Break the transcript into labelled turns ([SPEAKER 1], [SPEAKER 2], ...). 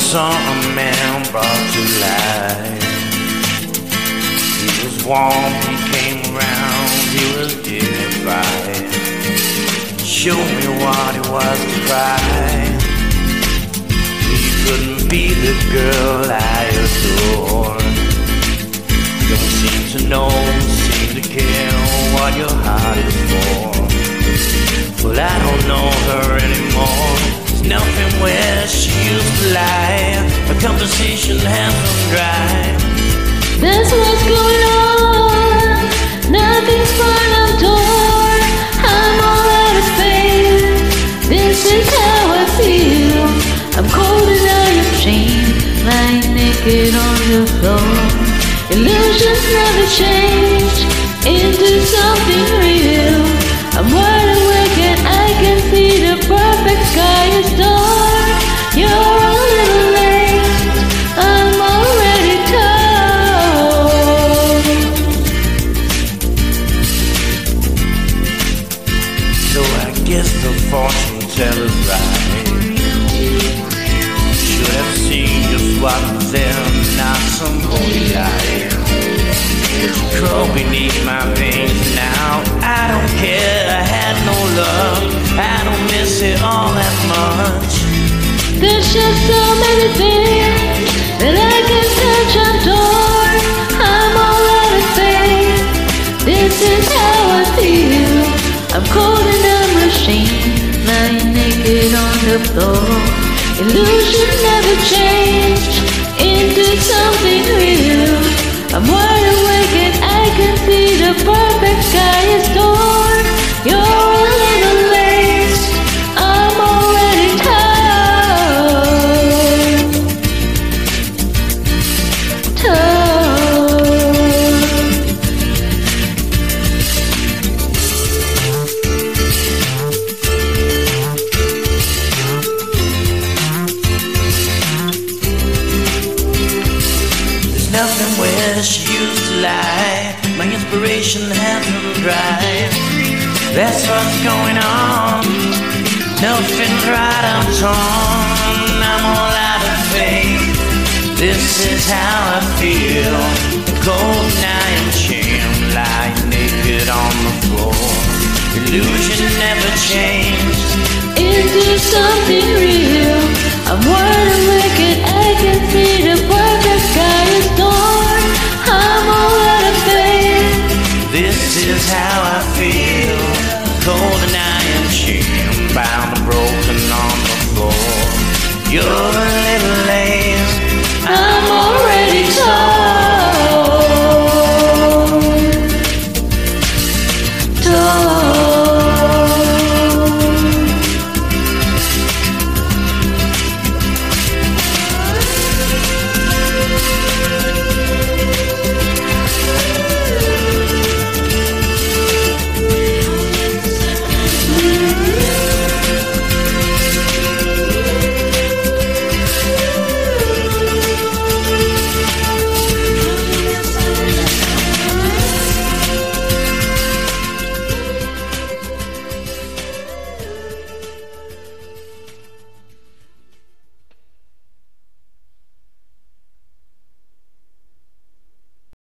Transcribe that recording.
[SPEAKER 1] saw a man brought to life. He was warm, he came around, he was dignified. Show me what it was to cry. You couldn't be the girl I adore. Don't seem to know, seem to care what your heart is for. Well, I don't know her anymore. There's nothing where she used to lie. Her conversation has run dry.
[SPEAKER 2] That's what's going on. Nothing's fine, I'm torn. I'm all out of faith. This is how I feel. I'm cold and out of shame, lying naked on the floor. Illusions never change into something real. I'm wide awake and I can see the perfect sky is dark. You're a little late, I'm already told.
[SPEAKER 1] So I guess the fortune teller's right. Should have seen just what was there, not some holy light. But you crawl beneath my veins now. I don't care, I had no love. I don't miss it all that much.
[SPEAKER 2] There's just so many things that I can touch and torn. I'm all out of faith. This is how I feel. I'm cold and I'm ashamed, lying naked on the floor. Illusions never change into something real. I'm wide awake and I can see the perfect sky is torn. You're a little late, I'm already
[SPEAKER 1] Nothing where she used to lie. My inspiration has run dry. That's what's going on. Nothing's right, I'm torn. I'm all out of faith. This is how I feel. The cold and I am chained, lying naked on the floor. Illusion never changed
[SPEAKER 2] into something real. I'm wide awake and I can see the